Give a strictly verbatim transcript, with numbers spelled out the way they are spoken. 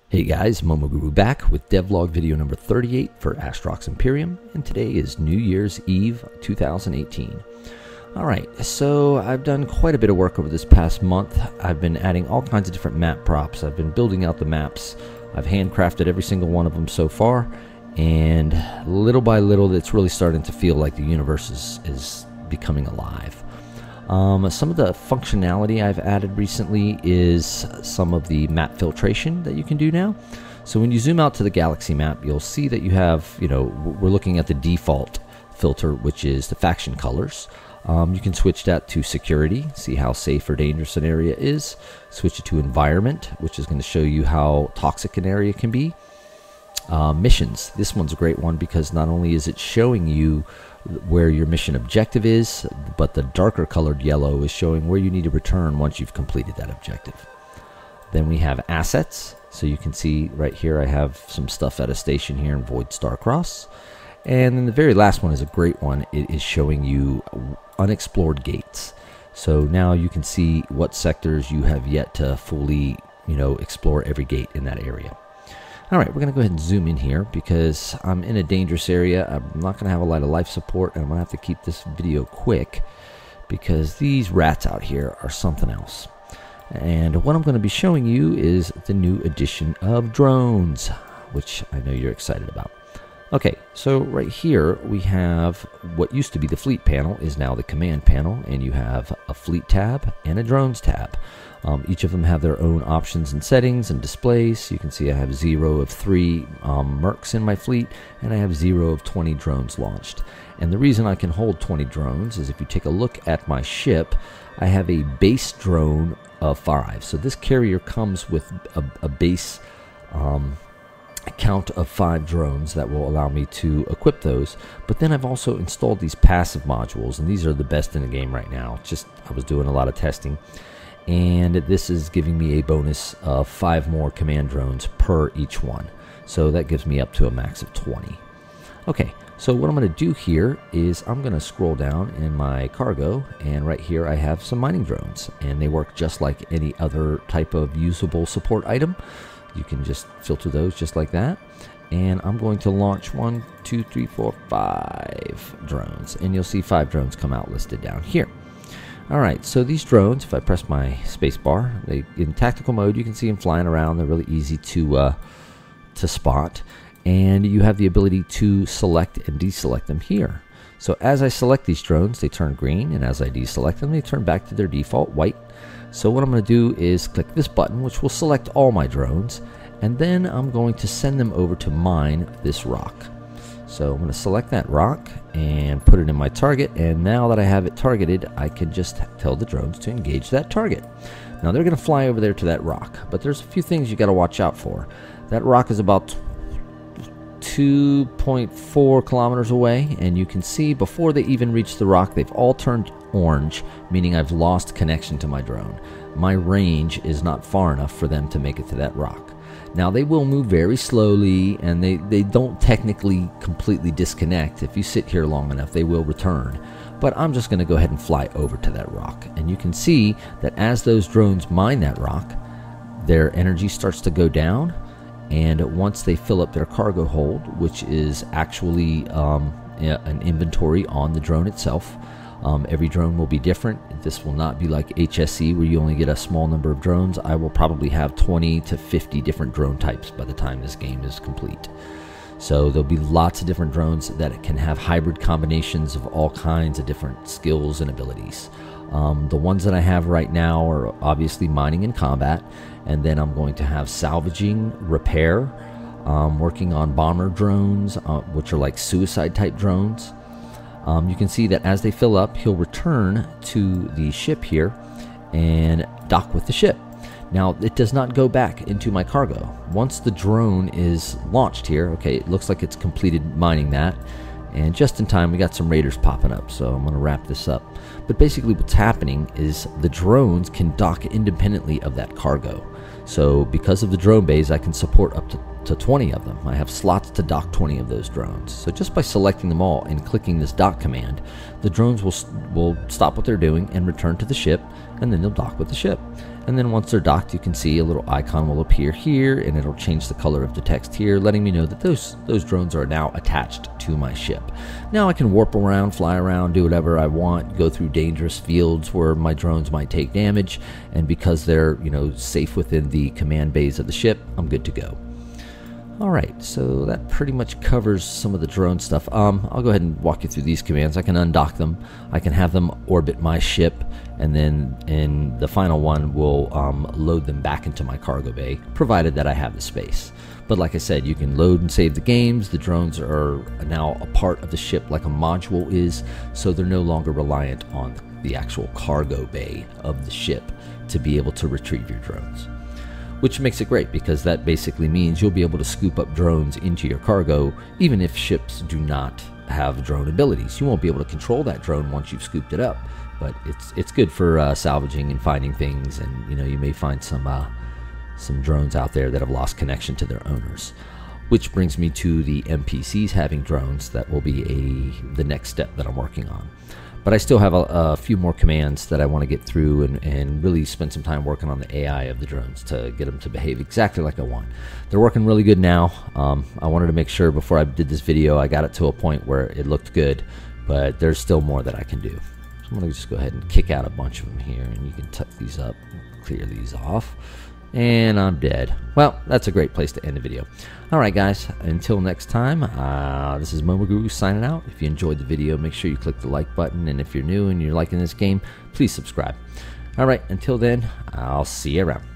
Hey guys, Momo Guru back with devlog video number thirty-eight for Astrox Imperium, and today is New Year's Eve two thousand eighteen. Alright, so I've done quite a bit of work over this past month. I've been adding all kinds of different map props. I've been building out the maps. I've handcrafted every single one of them so far, and little by little it's really starting to feel like the universe is, is becoming alive. Um, some of the functionality I've added recently is some of the map filtration that you can do now. So when you zoom out to the galaxy map, you'll see that you have, you know, we're looking at the default filter, which is the faction colors. Um, you can switch that to security, see how safe or dangerous an area is. Switch it to environment, which is going to show you how toxic an area can be. Uh, missions, this one's a great one because not only is it showing you where your mission objective is, but the darker colored yellow is showing where you need to return once you've completed that objective. Then we have assets, so you can see right here I have some stuff at a station here in Void Starcross. And then the very last one is a great one. It is showing you Unexplored Gates. So now you can see what sectors you have yet to fully, you know, explore every gate in that area. Alright, we're going to go ahead and zoom in here because I'm in a dangerous area. I'm not going to have a lot of life support, and I'm going to have to keep this video quick because these rats out here are something else. And what I'm going to be showing you is the new edition of drones, which I know you're excited about. Okay, so right here we have what used to be the fleet panel is now the command panel, and you have a fleet tab and a drones tab. Um, each of them have their own options and settings and displays. You can see I have zero of three um, mercs in my fleet, and I have zero of twenty drones launched. And the reason I can hold twenty drones is if you take a look at my ship, I have a base drone of five. So this carrier comes with a, a base um, count of five drones that will allow me to equip those. But then I've also installed these passive modules, and these are the best in the game right now. Just I was doing a lot of testing. And this is giving me a bonus of five more command drones per each one. So that gives me up to a max of twenty. Okay, so what I'm going to do here is I'm going to scroll down in my cargo, and right here I have some mining drones, and they work just like any other type of usable support item. You can just filter those just like that. And I'm going to launch one, two, three, four, five drones, and you'll see five drones come out listed down here. Alright, so these drones, if I press my spacebar, they in tactical mode, you can see them flying around. They're really easy to uh, to spot, and you have the ability to select and deselect them here. So as I select these drones, they turn green, and as I deselect them, they turn back to their default white. So what I'm going to do is click this button, which will select all my drones, and then I'm going to send them over to mine this rock. So I'm going to select that rock and put it in my target, and now that I have it targeted, I can just tell the drones to engage that target. Now they're going to fly over there to that rock, but there's a few things you got to watch out for. That rock is about two point four kilometers away, and you can see before they even reach the rock, they've all turned orange, meaning I've lost connection to my drone. My range is not far enough for them to make it to that rock. Now they will move very slowly, and they, they don't technically completely disconnect. If you sit here long enough, they will return. But I'm just going to go ahead and fly over to that rock. And you can see that as those drones mine that rock, their energy starts to go down. And once they fill up their cargo hold, which is actually um, an inventory on the drone itself, Um, every drone will be different. This will not be like H S C where you only get a small number of drones. I will probably have twenty to fifty different drone types by the time this game is complete. So there'll be lots of different drones that can have hybrid combinations of all kinds of different skills and abilities. Um, the ones that I have right now are obviously mining and combat, and then I'm going to have salvaging, repair, um, working on bomber drones, uh, which are like suicide type drones. Um, you can see that as they fill up, he'll return to the ship here and dock with the ship. Now, it does not go back into my cargo. Once the drone is launched here, okay, it looks like it's completed mining that. And just in time, we got some raiders popping up, so I'm going to wrap this up. But basically what's happening is the drones can dock independently of that cargo. So because of the drone bays, I can support up to, to twenty of them. I have slots to dock twenty of those drones. So just by selecting them all and clicking this dock command, the drones will, will stop what they're doing and return to the ship, and then they'll dock with the ship. And then once they're docked, you can see a little icon will appear here, and it'll change the color of the text here, letting me know that those those drones are now attached to my ship. Now I can warp around, fly around, do whatever I want, go through dangerous fields where my drones might take damage, and because they're, you know, safe within the command bays of the ship, I'm good to go. Alright, so that pretty much covers some of the drone stuff. Um, I'll go ahead and walk you through these commands. I can undock them, I can have them orbit my ship, and then in the final one we'll um, load them back into my cargo bay, provided that I have the space. But like I said, you can load and save the games. The drones are now a part of the ship like a module is, so they're no longer reliant on the actual cargo bay of the ship to be able to retrieve your drones. Which makes it great, because that basically means you'll be able to scoop up drones into your cargo even if ships do not have drone abilities. You won't be able to control that drone once you've scooped it up, but it's it's good for uh, salvaging and finding things, and you know, you may find some uh, some drones out there that have lost connection to their owners. Which brings me to the N P Cs having drones. That will be a the next step that I'm working on. But I still have a, a few more commands that I want to get through and, and really spend some time working on the A I of the drones to get them to behave exactly like I want. They're working really good now. Um, I wanted to make sure before I did this video I got it to a point where it looked good, but there's still more that I can do. So I'm going to just go ahead and kick out a bunch of them here, and you can tuck these up, clear these off. And I'm dead. Well, that's a great place to end the video. Alright guys, until next time, uh, this is Momoguru signing out. If you enjoyed the video, make sure you click the like button, and if you're new and you're liking this game, please subscribe. Alright, until then, I'll see you around.